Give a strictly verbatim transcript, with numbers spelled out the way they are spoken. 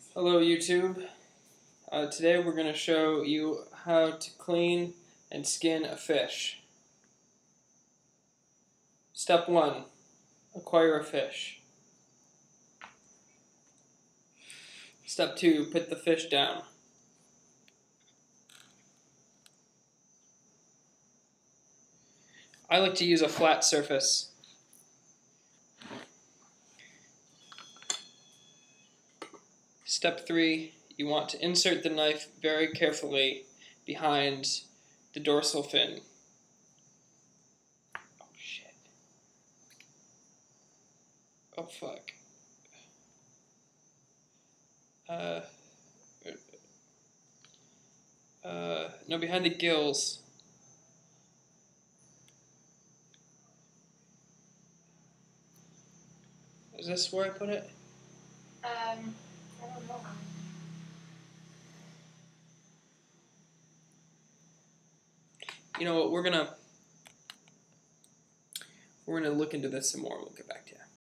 Hello YouTube. Uh, today we're going to show you how to clean and skin a fish. Step one. Acquire a fish. Step two. Put the fish down. I like to use a flat surface. Step three. You want to insert the knife very carefully behind the dorsal fin. Oh shit. Oh fuck. Uh, uh, no, behind the gills. Is this where I put it? Um, I don't know. You know what? We're gonna we're gonna look into this some more. We'll get back to you.